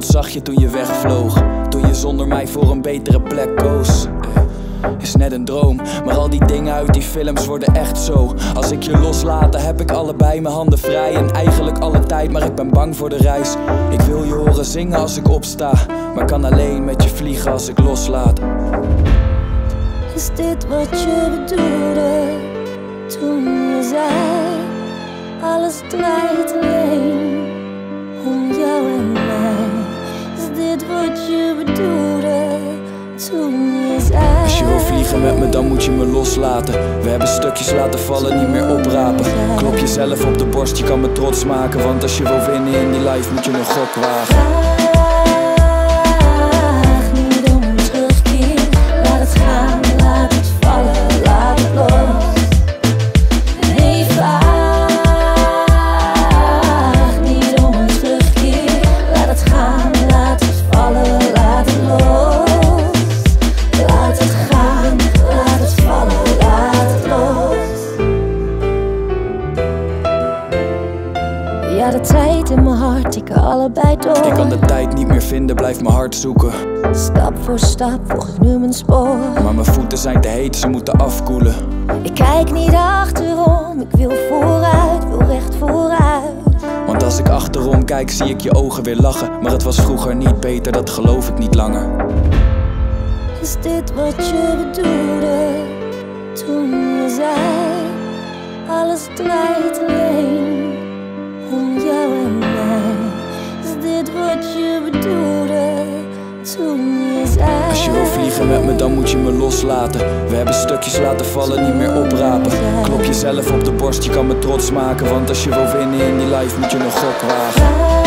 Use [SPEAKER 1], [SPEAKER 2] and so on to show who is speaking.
[SPEAKER 1] Wat zag je toen je wegvloog? Toen je zonder mij voor een betere plek koos? Is net een droom, maar al die dingen uit die films worden echt zo. Als ik je loslaat, dan heb ik allebei mijn handen vrij. En eigenlijk alle tijd, maar ik ben bang voor de reis. Ik wil je horen zingen als ik opsta, maar kan alleen met je vliegen als ik loslaat.
[SPEAKER 2] Is dit wat je bedoelde toen je zei: alles draait alleen om jou en mij? Is dit wat je bedoelde toen je zei:
[SPEAKER 1] als je wil vliegen met me, dan moet je me loslaten. We hebben stukjes laten vallen, niet meer oprapen. Klop jezelf op de borst, je kan me trots maken. Want als je wil winnen in die life, moet je een gok wagen.
[SPEAKER 2] Vraag niet om een terugkeer. Laat het gaan, laat het vallen, laat het los. Nee, vraag niet om een terugkeer. Laat het gaan, laat het vallen, laat het los. Laat het gaan, laat het vallen, laat het los. Ja, de tijd en mijn hart tikken allebei door.
[SPEAKER 1] Ik kan de tijd niet meer vinden, blijf mijn hart zoeken.
[SPEAKER 2] Stap voor stap volg ik nu mijn spoor.
[SPEAKER 1] Maar mijn voeten zijn te heet, ze moeten afkoelen.
[SPEAKER 2] Ik kijk niet achterom, ik wil vooruit, wil recht vooruit.
[SPEAKER 1] Want als ik achterom kijk, zie ik je ogen weer lachen. Maar het was vroeger niet beter, dat geloof ik niet langer.
[SPEAKER 2] Is dit wat je bedoelde toen je zei: alles draait alleen om jou en mij? Is dit wat je bedoelde toen je zei:
[SPEAKER 1] als je wil vliegen met me, dan moet je me loslaten. We hebben stukjes laten vallen, niet meer oprapen. Klop jezelf op de borst, je kan me trots maken. Want als je wil winnen in die life, moet je een gok wagen.